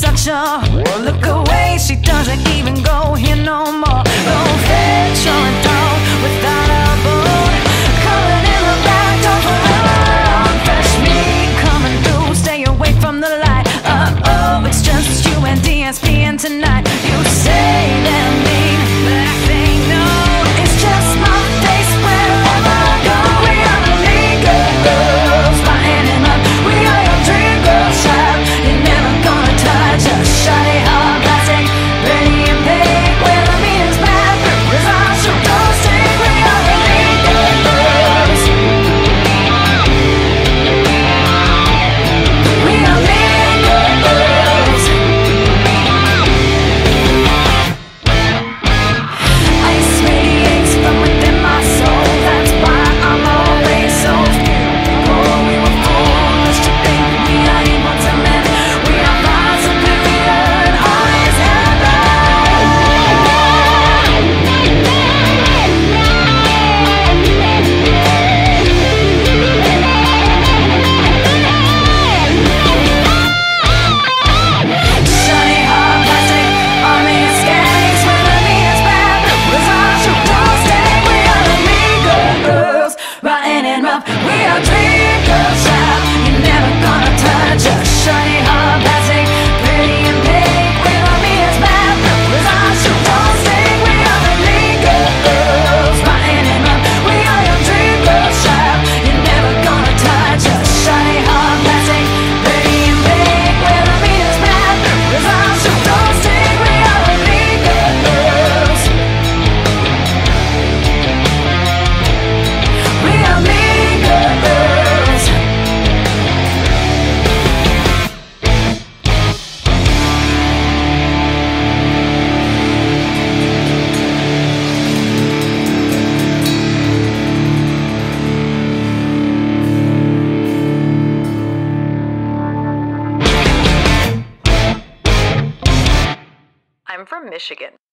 such a look away. She doesn't even go here no more. Professional dog without a bone, colored in the back door forever. Fresh meat coming through, stay away from the light. Oh, it's just you and DSPN tonight. You say they're mean, but I say no. It's just my face wherever I go. We are the legal girls, my animal. We are your dream girl shop. You're never gonna touch us. Shiny hard plastic, pretty and pink. Where the meat is bad, results you don't stick. We are the legal girls. We are legal girls. Ice radiates from within my soul. That's why I'm always so beautiful. We were foolish to think we are able to live. We are far superior and always have been. Shiny hard plastic, army of skanks. Where the meat is bad, results you don't stay. We are the legal girls, rotten and rough. We are dream girl shop. You're never gonna touch us. Shiny hard plastic, pretty and pink. Where the meat is bad, results you don't stay. We are the legal girls, rotten and rough. We are your dream girl shop. You're never gonna touch us. Shiny hard plastic, pretty and pink. Where the meat is bad, results you don't stay. We are the legal girls. We are legal girls. I'm from Michigan.